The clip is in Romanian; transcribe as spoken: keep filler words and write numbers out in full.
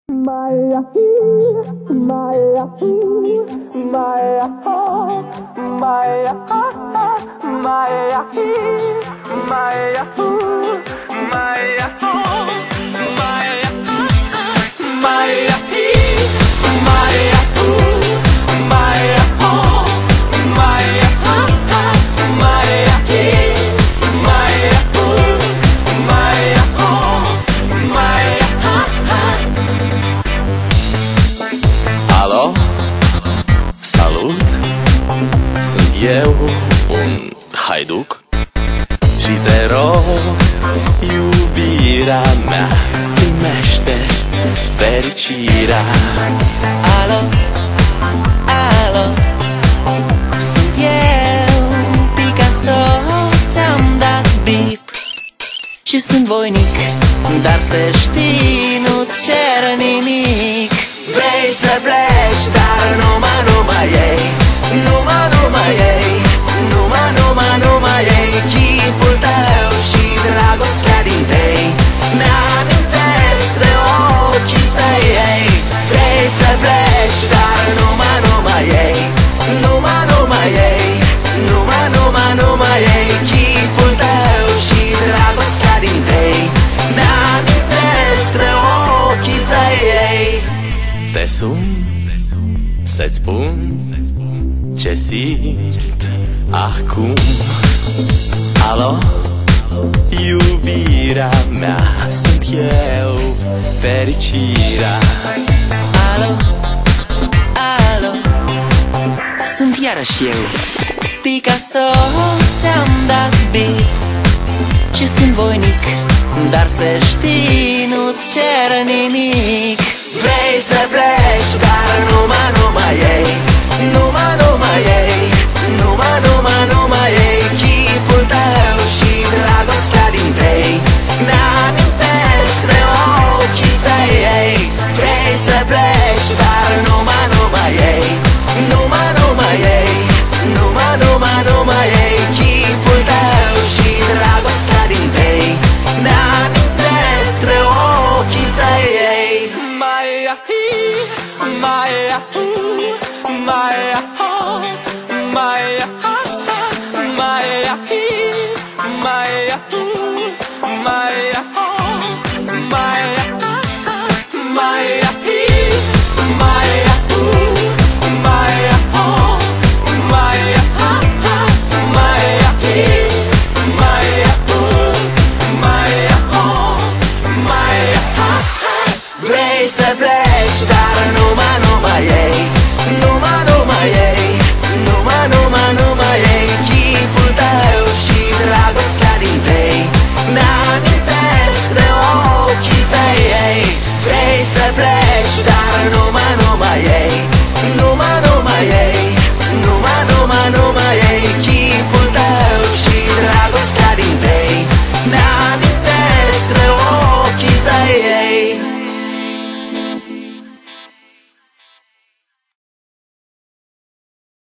Maya, Maya, Maya, Maya, Maya, Maya, Maya, Maya, Maya. Alo, salut! Sunt eu, un haiduc, și te rog, iubirea mea, primește fericirea. Alo, alo, sunt eu, Picasso, ți-am dat bip și sunt voinic, dar să știi, nu-ți cer nimic. Vrei să pleci, dar numai, numai ei, numai, numai ei, numai, numai, numai ei, chipul tău și dragostea din tei mi-amintesc de ochii tăi, ei. Vrei să pleci, dar numai, numai ei, numai, numai ei, numai, numai, numai ei, chipul tău și dragostea din tei mi-amintesc de ochii tăi, ei. Te sun să-ți spun ce simt acum. Alo, iubirea mea, sunt eu, fericirea. Alo, alo, sunt iarăși eu, Picasso, ți-am dat bip și sunt voinic, dar să știi, nu-ți cer nimic. Vrei să pleci, dar numai, numai ei, numai, numai ei, numai, numai, numai ei, chipul tău și dragostea din tei mi-amintesc de ochii tăi, ei. Vrei să pleci, dar numai, numai ei, numai, numai ei, numai, numai, numai ei, chipul tău și dragostea din tei mi-amintesc de ochii tăi, ei. Maya, Maya, Maya, Maya, Maya, Maya, Maya, Maya, Maya, Vrei să pleci, dar numai, numai ei.